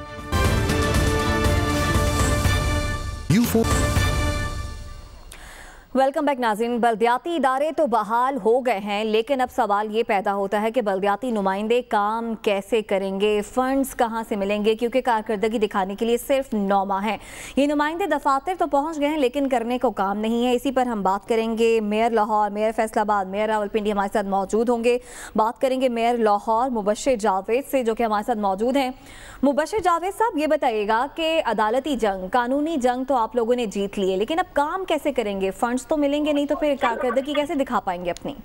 ویلکم بیک ناظرین. بلدیاتی ادارے تو بحال ہو گئے ہیں, لیکن اب سوال یہ پیدا ہوتا ہے کہ بلدیاتی نمائندے کام کیسے کریں گے, فنڈز کہاں سے ملیں گے, کیونکہ کارکردگی دکھانے کے لیے صرف نو ماہ ہیں. یہ نمائندے دفاتر تو پہنچ گئے ہیں لیکن کرنے کو کام نہیں ہے. اسی پر ہم بات کریں گے. میئر لاہور, میئر فیصل آباد, میئر راولپنڈی ہمارے ساتھ موجود ہوں گے. بات کریں گے میئر لاہور مبشر جاوید سے, جو کہ ہمارے ساتھ موجود ہیں. مبشر جاوید صاحب, یہ بتائیے گا کہ عدالتی جنگ, قانونی جنگ تو آپ لوگوں نے جیت لیے, لیکن اب کام کیسے کریں گے؟ فنڈز تو ملیں گے نہیں تو پھر کارکردگی کیسے دکھا پائیں گے اپنی؟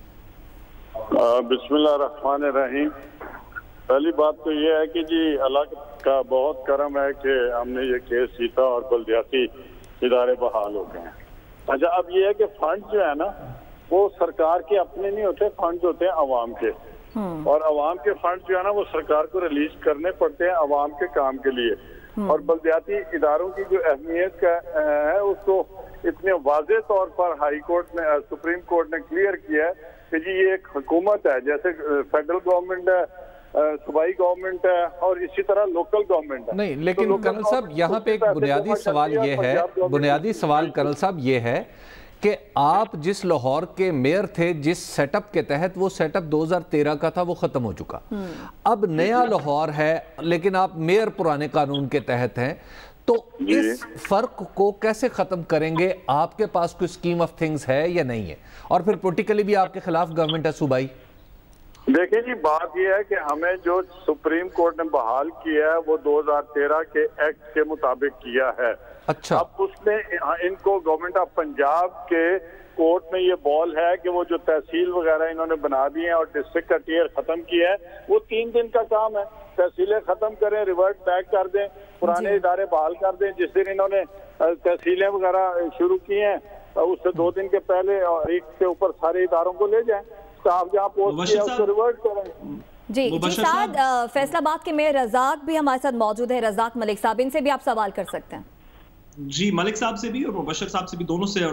بسم اللہ الرحمن الرحیم. پہلی بات تو یہ ہے کہ جی اللہ کا بہت کرم ہے کہ ہم نے یہ کیس جیتا اور بلدیاتی ادارے بحال ہو گئے ہیں. اچھا, اب یہ ہے کہ فنڈ جو ہے نا وہ سرکار کے اپنے نہیں ہوتے, فنڈ ہوتے ہیں عوام کے, اور عوام کے فنڈ جو ہے نا وہ سرکار کو ریلیز کرنے پڑتے ہیں عوام کے کام کے لیے. اور بلدیاتی اداروں کی جو اہمیت ہے اس کو اتنے واضح طور پر ہائی کورٹ نے, سپریم کورٹ نے کلیئر کیا ہے کہ جی یہ ایک حکومت ہے, جیسے فیڈرل گورنمنٹ ہے, صوبائی گورنمنٹ ہے, اور اسی طرح لوکل گورنمنٹ ہے. نہیں, لیکن کرنل صاحب یہاں پہ ایک بنیادی سوال یہ ہے, بنیادی سوال کرنل صاحب یہ ہے کہ آپ جس لاہور کے میئر تھے, جس سیٹ اپ کے تحت, وہ سیٹ اپ دو ہزار تیرہ کا تھا, وہ ختم ہو چکا. اب نیا لاہور ہے لیکن آپ میئر پرانے قانون کے تحت ہیں, تو اس فرق کو کیسے ختم کریں گے؟ آپ کے پاس کوئی سکیم آف تھنگز ہے یا نہیں ہے؟ اور پھر پولیٹیکلی بھی آپ کے خلاف گورنمنٹ ہے صوبائی. دیکھیں جی, بات یہ ہے کہ ہمیں جو سپریم کورٹ نے بحال کیا ہے وہ دو ہزار تیرہ کے ایکٹ کے مطابق کیا ہے. اچھا, اب اس میں ان کو گورنمنٹ آف پنجاب کے کورٹ میں یہ بال ہے کہ وہ جو تحصیل وغیرہ انہوں نے بنا دی ہیں اور ڈسٹرکٹ کا ٹیئر ختم کیا ہے, وہ تین دن کا کام ہے. تحصیلیں ختم کریں, ریورٹ بیک کر دیں, پرانے ادارے بحال کر دیں. جس دن انہوں نے تحصیلیں وغیرہ شروع کی ہیں اس سے دو دن کے پہلے ایک کے اوپر سارے اداروں کو لے جائیں, اسٹاف جہاں پوسٹ کیا اس کو ریورٹ کریں. جی جی ساتھ فیصل آباد کے میئر رزاق بھی ہمارے ساتھ موجود ہے, رزاق ملک صاحب, ان سے بھی آپ سوال کر سکتے ہیں. جی, ملک صاحب سے بھی اور مبشر صاحب سے بھی, دونوں سے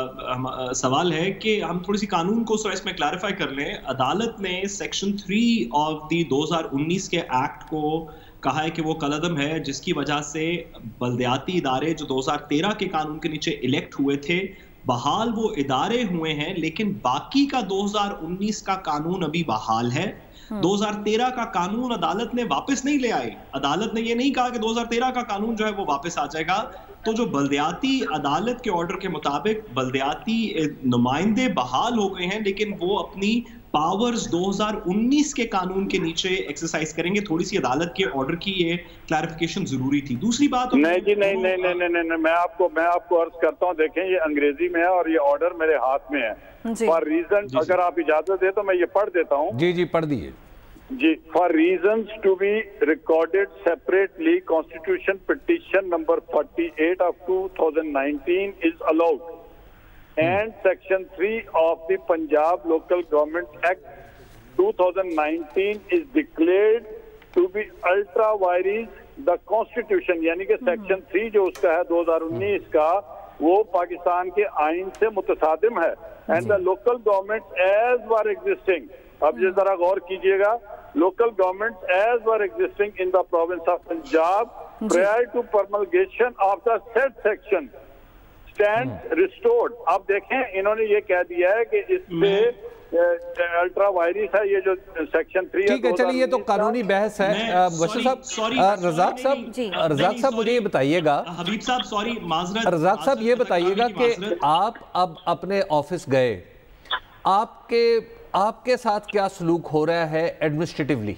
سوال ہے کہ ہم تھوڑی سی قانون کو اس میں کلیریفائی کر لیں. عدالت نے سیکشن تھری آف دی دو ہزار انیس کے ایکٹ کو کہا ہے کہ وہ کالعدم ہے, جس کی وجہ سے بلدیاتی ادارے جو دو ہزار تیرہ کے قانون کے نیچے الیکٹ ہوئے تھے, بحال وہ ادارے ہوئے ہیں, لیکن باقی کا دو ہزار انیس کا قانون ابھی بحال ہے. دو ہزار تیرہ کا قانون عدالت نے واپس نہیں لے آئی. عدالت نے یہ نہیں کہا کہ دو ہزار تیرہ کا قانون جو ہے وہ واپس آ جائے گا. تو جو بلدیاتی عدالت کے آرڈر کے مطابق بلدیاتی نمائندے بحال ہو گئے ہیں, لیکن وہ اپنی پاورز دو ہزار انیس کے قانون کے نیچے ایکسرسائز کریں گے. تھوڑی سی عدالت کے آرڈر کی یہ کلیریفیکیشن ضروری تھی. دوسری بات نہیں جی, نہیں نہیں نہیں نہیں نہیں میں آپ کو میں آپ کو عرض کرتا ہوں, دیکھیں یہ انگریزی میں ہے اور یہ آرڈر میرے ہاتھ میں ہے. فار ریزن, اگر آپ اجازت دیں تو میں یہ پڑھ دیتا ہوں. جی جی پڑھ دیجیے. جی, for reasons to be recorded separately constitution petition number forty eight of two thousand nineteen is allowed, and section three of the Punjab Local Government Act two thousand nineteen is declared to be ultra vires the constitution, यानी कि section three जो उसका है दो हज़ार उन्नीस का, वो पाकिस्तान के आइन से मुतसादिम है. And the local government as were existing, अब ये जरा गौर कीजिएगा, local government as were existing in the province of Punjab prior to promulgation of the said section stands restored. अब देखें इन्होंने ये कह दिया है कि इससे अल्ट्रा वायरस है ये जो सेक्शन थ्री है. ठीक है, चलिए ये तो कानूनी बहस है. बशीर साहब, रज़ाक साहब, रज़ाक साहब मुझे ये बताइएगा, हबीब साहब सॉरी माजरत, रज़ाक साहब ये बताइएगा कि आप अब अपने ऑफिस गए, आपके आपके साथ क्या सलूक हो रहा है एडमिनिस्ट्रेटिवली?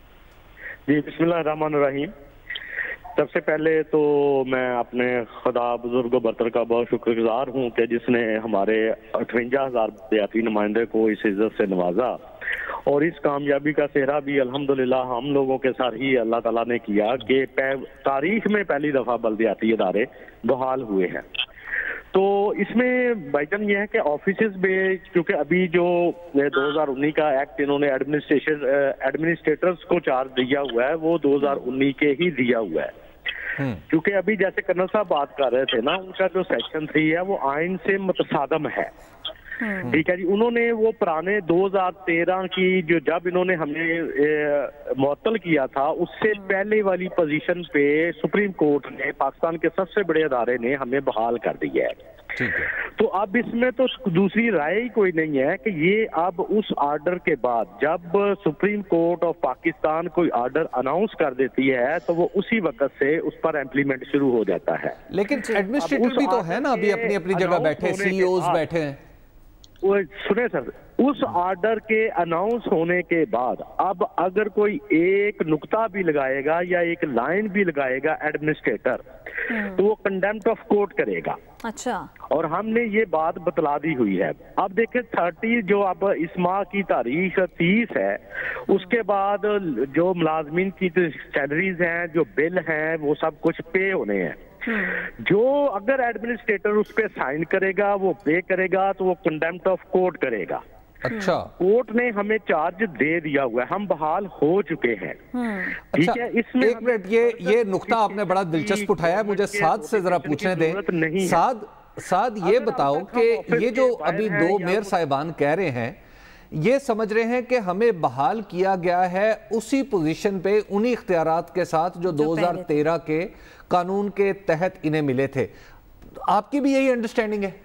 जी बिस्मिल्लाह रहमान रहीम. सबसे पहले तो मैं अपने खुदा बुजुर्ग बरतर का बहुत शुक्रगुजार हूँ कि जिसने हमारे अठवंजा हजार बयाती नुमाइंदे को इस इज्जत से नवाजा, और इस कामयाबी का सेहरा भी अल्हम्दुलिल्लाह हम लोगों के साथ ही अल्लाह ताला ने किया कि तारीख में पहली दफ़ा बल्दियाती इदारे बहाल हुए हैं. तो इसमें भाईजान यह है कि ऑफिसेज में क्योंकि अभी जो दो हज़ार उन्नीस का एक्ट इन्होंने एडमिनिस्ट्रेशन एडमिनिस्ट्रेटर्स को चार्ज दिया हुआ है, वो दो हज़ार उन्नीस के ही दिया हुआ है. क्योंकि अभी जैसे कर्नल साहब बात कर रहे थे ना, उनका जो सेक्शन थ्री है वो आइन से मुतसादम है. ठीक है जी. उन्होंने वो पुराने दो हज़ार तेरह की जो जब इन्होंने हमें मुअत्तल किया था, उससे पहले वाली पोजीशन पे सुप्रीम कोर्ट ने, पाकिस्तान के सबसे बड़े अदारे ने हमें बहाल कर दिया है. तो अब इसमें तो दूसरी राय ही कोई नहीं है कि ये अब उस आर्डर के बाद जब सुप्रीम कोर्ट ऑफ पाकिस्तान कोई आर्डर अनाउंस कर देती है तो वो उसी वक्त से उस पर इम्प्लीमेंट शुरू हो जाता है. लेकिन एडमिनिस्ट्रेटर भी तो है ना अभी अपनी अपनी जगह बैठे, सीईओज बैठे हैं. सुने सर, उस आर्डर के अनाउंस होने के बाद अब अगर कोई एक नुक्ता भी लगाएगा या एक लाइन भी लगाएगा एडमिनिस्ट्रेटर, तो वो कंडेम्प्ट ऑफ कोर्ट करेगा. अच्छा. और हमने ये बात बतला दी हुई है. अब देखें थर्टी जो अब इस माह की तारीख तीस है, उसके बाद जो मुलाजमीन की सैलरीज हैं, जो बिल हैं, वो सब कुछ पे होने हैं. जो अगर एडमिनिस्ट्रेटर उस पर साइन करेगा, वो पे करेगा, तो वो कंडेम्प्ट ऑफ कोर्ट करेगा. अच्छा. कोर्ट ने हमें चार्ज दे दिया हुआ है, हम बहाल हो चुके हैं. ठीक अच्छा, है. इसमें एक मिनट, ये ये नुक्ता आपने बड़ा दिलचस्प उठाया है, मुझे साद से जरा पूछने दें. साद साद ये बताओ कि ये जो अभी दो मेयर साहिबान कह रहे हैं, ये समझ रहे हैं कि हमें बहाल किया गया है उसी पोजीशन पे, उन्हीं इख्तियारात के साथ जो दो हज़ार तेरह के कानून के तहत इन्हें मिले थे. आपकी भी यही अंडरस्टैंडिंग है?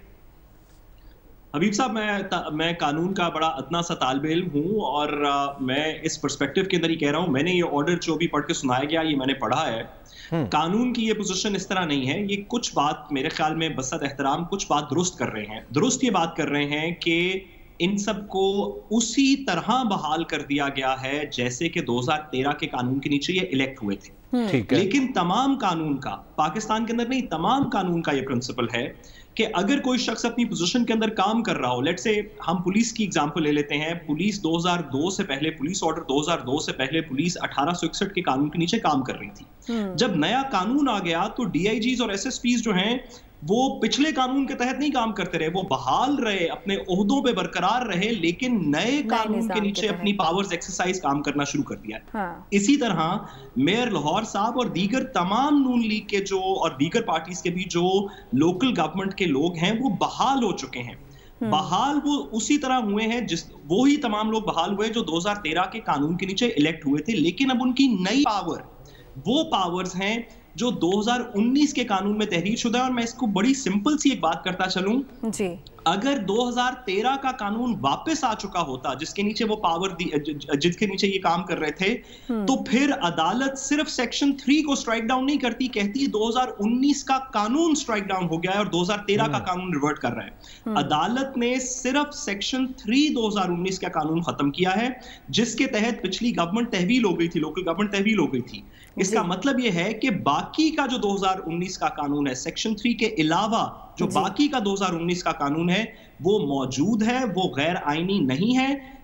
हबीब साहब, मैं मैं कानून का बड़ा अदना सा तालिब इल्म हूँ और आ, मैं इस पर्सपेक्टिव के अंदर ही कह रहा हूँ. मैंने ये ऑर्डर जो भी पढ़ के सुनाया गया, ये मैंने पढ़ा है. कानून की ये पोजीशन इस तरह नहीं है. ये कुछ बात मेरे ख्याल में बसत एहतराम कुछ बात दुरुस्त कर रहे हैं. दुरुस्त ये बात कर रहे हैं कि इन सब को उसी तरह बहाल कर दिया गया है जैसे कि दो हज़ार तेरह के कानून के नीचे ये इलेक्ट हुए थे. लेकिन तमाम कानून का, पाकिस्तान के अंदर नहीं, तमाम कानून का ये प्रिंसिपल है कि अगर कोई शख्स अपनी पोजीशन के अंदर काम कर रहा हो, लेट्स से हम पुलिस की एग्जांपल ले लेते हैं. पुलिस दो हज़ार दो से पहले, पुलिस ऑर्डर दो हज़ार दो से पहले पुलिस अठारह सौ इकसठ के कानून के नीचे काम कर रही थी. जब नया कानून आ गया तो डीआईजीज और एसएसपीज जो हैं वो पिछले कानून के तहत नहीं काम करते रहे, वो बहाल रहे, अपने ओहदों पे बरकरार रहे, लेकिन नए कानून के नीचे अपनी पावर्स एक्सरसाइज काम करना शुरू कर दिया. हाँ. इसी तरह मेयर लाहौर साहब और दीगर तमाम नून लीग के जो और दीगर पार्टीज के भी जो लोकल गवर्नमेंट के लोग हैं वो बहाल हो चुके हैं. बहाल वो उसी तरह हुए हैं जिस वो ही तमाम लोग बहाल हुए जो दो हज़ार तेरह के कानून के नीचे इलेक्ट हुए थे. लेकिन अब उनकी नई पावर, वो पावर्स हैं जो दो हज़ार उन्नीस के कानून में तहरीर शुदा है. और मैं इसको बड़ी सिंपल सी एक बात करता चलूं जी. अगर दो हज़ार तेरह का कानून वापस आ चुका होता जिसके नीचे वो पावर जिसके नीचे ये काम कर रहे थे, तो फिर अदालत सिर्फ सेक्शन थ्री को स्ट्राइक डाउन नहीं करती, कहती दो हज़ार उन्नीस का कानून स्ट्राइक डाउन हो गया है और दो हज़ार तेरह का कानून रिवर्ट कर रहा है. अदालत ने सिर्फ सेक्शन थ्री दो हज़ार उन्नीस का कानून खत्म किया है जिसके तहत पिछली गवर्नमेंट तहवील हो गई थी, लोकल गवर्नमेंट तहवील हो गई थी. इसका मतलब यह है कि बाकी का जो दो हज़ार उन्नीस का कानून है, सेक्शन थ्री के अलावा जो बाकी का दो हज़ार उन्नीस का कानून है, वो मौजूद है, वो गैर आईनी नहीं है.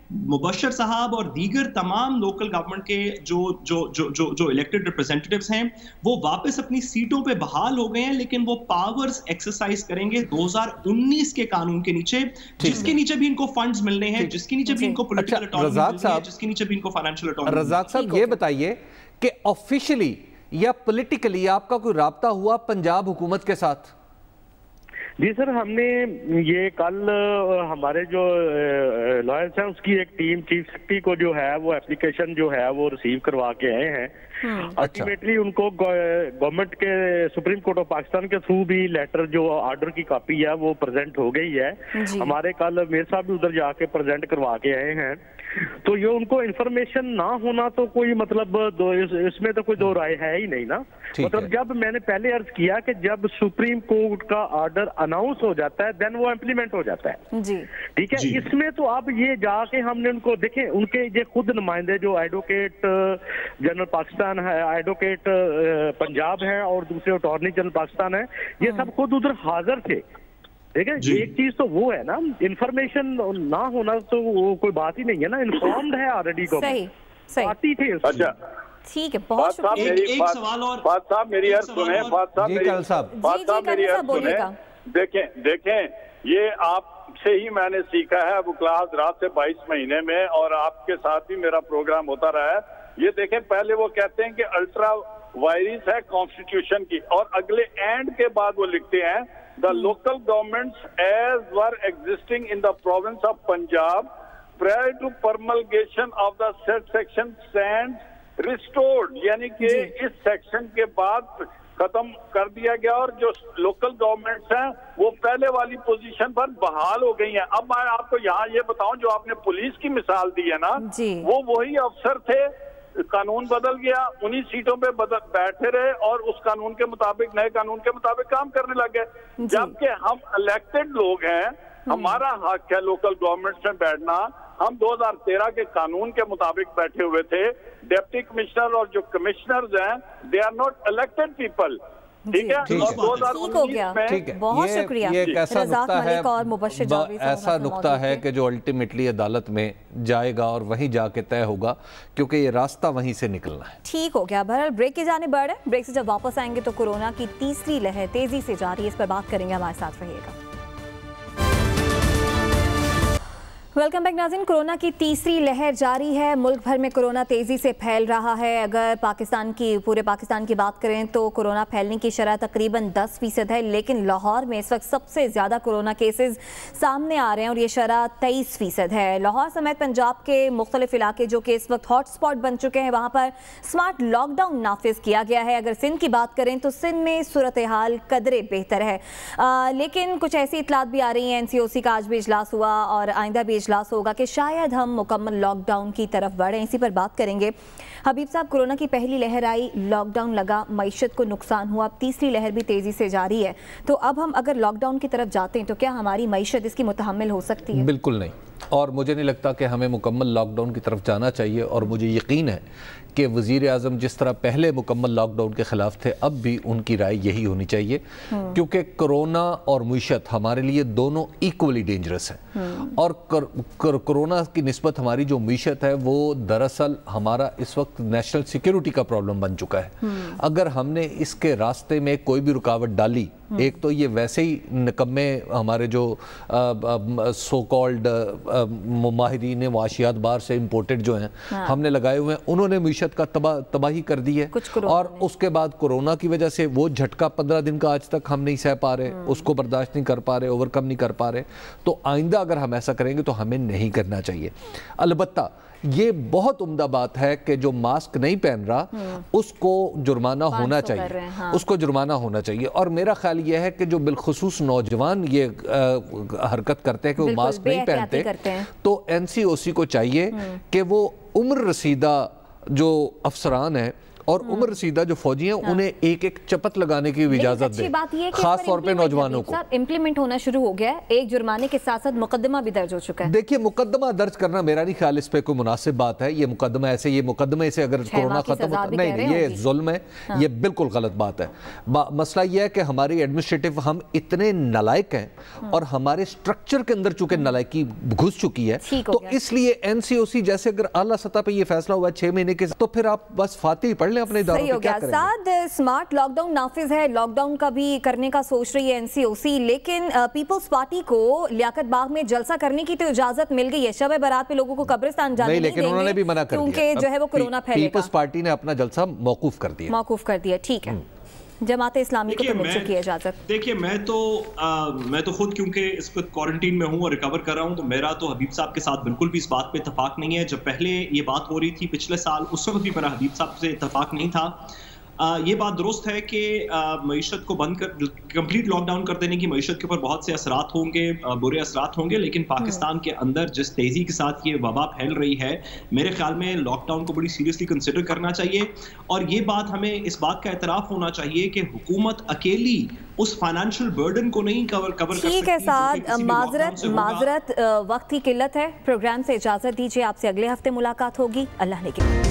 मुबश्शिर साहब और दीगर तमाम लोकल गवर्नमेंट के जो जो जो जो जो इलेक्टेड रिप्रेजेंटेटिव्स हैं वो वापस अपनी सीटों पे बहाल हो गए हैं, लेकिन वो पावर्स एक्सरसाइज करेंगे दो हज़ार उन्नीस के कानून के नीचे, जिसके नीचे भी इनको फंड्स मिलने हैं, जिसके नीचे भी इनको पॉलिटिकल ऑटोनॉमी मिलनी है, जिसके नीचे भी इनको फाइनेंशियल ऑटोनॉमी। रज़ाक साहब ये बताइए कि ऑफिशियली या पॉलिटिकली आपका कोई राब्ता हुआ पंजाब हुकूमत के साथ? जी सर, हमने ये कल हमारे जो लॉयर्स हैं उसकी एक टीम चीफ सेक्रेटरी को जो है वो एप्लीकेशन जो है वो रिसीव करवा के आए हैं। अल्टीमेटली उनको गवर्नमेंट के सुप्रीम कोर्ट ऑफ पाकिस्तान के थ्रू भी लेटर जो ऑर्डर की कॉपी है वो प्रेजेंट हो गई है। हमारे कल मेयर साहब भी उधर जाके प्रेजेंट करवा के आए हैं। तो ये उनको इन्फॉर्मेशन ना होना तो कोई मतलब दो इस, इसमें तो कोई दो राय है ही नहीं ना। मतलब जब मैंने पहले अर्ज किया कि जब सुप्रीम कोर्ट का ऑर्डर अनाउंस हो जाता है देन वो इम्प्लीमेंट हो जाता है जी, ठीक है। इसमें तो अब ये जाके हमने उनको देखे, उनके ये खुद नुमाइंदे जो एडवोकेट जनरल पाकिस्तान है, एडवोकेट पंजाब है और दूसरे अटॉर्नी जनरल पाकिस्तान है, ये सब खुद उधर हाजिर थे, ठीक है। एक चीज तो वो है ना, इंफॉर्मेशन ना होना तो वो कोई बात ही नहीं है ना, इन्फॉर्म्ड है ऑलरेडी गवर्नमेंट, पार्टी थे। अच्छा ठीक है, बहुत शुक्रिया। एक, एक सवाल और फाद साहब मेरी अर्ज सुने, फाद साहब मेरी फाद साहब मेरी अर्ज सुने। देखें देखें ये आपसे ही मैंने सीखा है अब क्लास रात से बाईस महीने में, और आपके साथ भी मेरा प्रोग्राम होता रहा है। ये देखें, पहले वो कहते हैं कि अल्ट्रा वायरस है कॉन्स्टिट्यूशन की, और अगले एंड के बाद वो लिखते हैं the local governments as were existing in the province of Punjab prior to promulgation of the said section stands restored, यानी कि इस सेक्शन के बाद खत्म कर दिया गया और जो लोकल गवर्नमेंट्स हैं वो पहले वाली पोजीशन पर बहाल हो गई हैं। अब मैं आपको यहाँ ये बताऊं, जो आपने पुलिस की मिसाल दी है ना, वो वही अफसर थे, कानून बदल गया, उन्हीं सीटों पे बदल बैठे रहे और उस कानून के मुताबिक, नए कानून के मुताबिक काम करने लगे। जबकि हम इलेक्टेड लोग हैं, हमारा हक है लोकल गवर्नमेंट्स में बैठना। हम दो हज़ार तेरह के कानून के मुताबिक बैठे हुए थे। डिप्टी कमिश्नर और जो कमिश्नर्स हैं they are not elected people, ठीक है। और दो हज़ार उन्नीस में बहुत शुक्रिया। ये एक ऐसा नुक्ता है, ऐसा नुक्ता है कि जो अल्टीमेटली अदालत में जाएगा और वहीं जाके तय होगा, क्योंकि ये रास्ता वहीं से निकलना है। ठीक हो गया। बहरहाल ब्रेक की जाने बढ़ है, ब्रेक से जब वापस आएंगे तो कोरोना की तीसरी लहर तेजी से जारी है, इस पर बात करेंगे, हमारे साथ रहिएगा। वेलकम बैक नाज़रीन। कोरोना की तीसरी लहर जारी है, मुल्क भर में कोरोना तेज़ी से फैल रहा है। अगर पाकिस्तान की पूरे पाकिस्तान की बात करें तो कोरोना फैलने की शरह तकरीबन दस फीसद है, लेकिन लाहौर में इस वक्त सबसे ज़्यादा कोरोना केसेस सामने आ रहे हैं और ये शरह तेईस फीसद है। लाहौर समेत पंजाब के मुख्तलिफ इलाके जो कि इस वक्त हॉट स्पॉट बन चुके हैं, वहाँ पर स्मार्ट लॉकडाउन नाफिज किया गया है। अगर सिंध की बात करें तो सिंध में सूरत हाल कदरे बेहतर है, आ, लेकिन कुछ ऐसी इतलात भी आ रही हैं, एन सी ओ सी का आज भी इजलास हुआ और आइंदा भी इजलास होगा कि शायद हम मुकम्मल लॉकडाउन की तरफ बढ़ें। इसी पर बात करेंगे। हबीब साहब, कोरोना की पहली लहर आई, लॉकडाउन लगा, मईशत को नुकसान हुआ, अब तीसरी लहर भी तेजी से जारी है, तो अब हम अगर लॉकडाउन की तरफ जाते हैं तो क्या हमारी मईशत इसकी मुतहम्मिल हो सकती है? बिल्कुल नहीं, और मुझे नहीं लगता कि हमें मुकम्मल लॉकडाउन की तरफ जाना चाहिए। और मुझे यकीन है कि वज़ीर आज़म जिस तरह पहले मुकम्मल लॉकडाउन के ख़िलाफ़ थे, अब भी उनकी राय यही होनी चाहिए, क्योंकि कोरोना और मुईशत हमारे लिए दोनों इक्वली डेंजरस हैं। और कर, कर, कोरोना की निस्बत हमारी जो मुईशत है वो दरअसल हमारा इस वक्त नेशनल सिक्योरिटी का प्रॉब्लम बन चुका है। अगर हमने इसके रास्ते में कोई भी रुकावट डाली, एक तो ये वैसे ही निकम्मे हमारे जो सो कॉल्ड माहिरीन वाशियात बाहर से इम्पोर्टेड जो हैं, हाँ। हमने लगाए हुए हैं, उन्होंने मीशत का तबाह तबाही कर दी है। और उसके बाद कोरोना की वजह से वो झटका पंद्रह दिन का आज तक हम नहीं सह पा रहे, उसको बर्दाश्त नहीं कर पा रहे, ओवरकम नहीं कर पा रहे। तो आइंदा अगर हम ऐसा करेंगे तो हमें नहीं करना चाहिए। अलबत्ता ये बहुत उम्दा बात है कि जो मास्क नहीं पहन रहा उसको जुर्माना होना चाहिए, हाँ। उसको जुर्माना होना चाहिए। और मेरा ख्याल ये है कि जो बिलखुसूस नौजवान ये आ, हरकत करते हैं कि वो मास्क नहीं पहनते, तो एन सी ओ सी को चाहिए कि वो उम्र रसीदा जो अफसरान हैं اور عمر رسیدہ جو فوجی ہیں انہیں ایک ایک چپت لگانے کی اجازت دیں, خاص طور پہ نوجوانوں کو. امپلیمنٹ ہونا شروع ہو گیا ہے, ایک جرمانے کے ساتھ ساتھ مقدمہ بھی درج ہو چکا ہے. دیکھیے مقدمہ درج کرنا میرا نہیں خیال اس پہ کوئی مناسب بات ہے. یہ مقدمہ ایسے, یہ مقدمے سے اگر کورونا ختم ہوتا, نہیں نہیں یہ ظلم ہے, یہ بالکل غلط بات ہے. مسئلہ یہ ہے کہ ہماری ایڈمنسٹریٹو ہم اتنے نالائق ہیں اور ہمارے سٹرکچر کے اندر چونکہ نالائکی گھس چکی ہے, تو اس لیے این سی او سی جیسے اگر اعلیٰ سطح پہ یہ فیصلہ ہوا ہے چھ مہینے کے, تو پھر آپ بس فاتح پڑھ لیں اپنے اداروں پہ, کیا کریں گے. ساتھ سمارٹ لاک ڈاؤن نافذ ہے, لاک ڈاؤن کا بھی کرنے کا سوچ رہی ہے این سی او سی, لیکن پیپلز پارٹی کو لیاقت باغ میں جلسہ کرنے کی تو اجازت مل گئی ہے. شب برات پہ لوگوں کو قبرستان جانے نہیں لیکن انہوں نے بھی منع کر دیا کیونکہ جو ہے وہ کورونا پھیلے گا. پیپلز پارٹی نے اپنا جلسہ موقوف کر دیا موقوف کر دیا ٹھیک ہے. جماعت اسلامی کو تو مل چکی ہے اجازت. دیکھیے میں تو میں تو خود کیونکہ اس وقت کوارنٹین میں ہوں اور ریکور کر رہا ہوں, تو میرا تو حبیب صاحب کے ساتھ بالکل بھی اس بات پہ اتفاق نہیں ہے. جب پہلے یہ بات ہو رہی تھی پچھلے سال, اس وقت بھی میرا حبیب صاحب سے اتفاق نہیں تھا. یہ بات درست ہے کہ معیشت کو بند کر کمپلیٹ لاک ڈاؤن کر دینے کی معیشت کے اوپر بہت سے اثرات ہوں گے, برے اثرات ہوں گے, لیکن پاکستان کے اندر جس تیزی کے ساتھ یہ وبا پھیل رہی ہے, میرے خیال میں لاک ڈاؤن کو بڑی سیریسلی کنسیڈر کرنا چاہیے. اور یہ بات ہمیں اس بات کا اعتراف ہونا چاہیے کہ حکومت اکیلی اس فائنینشیل برڈن کو نہیں کور کر سکتی. ٹھیک ہے سعد, معذرت معذرت وقت کی قلت ہے, پروگرام سے اجازت دیجیے, آپ سے اگلے ہفتے ملاقات ہوگی. اللہ نے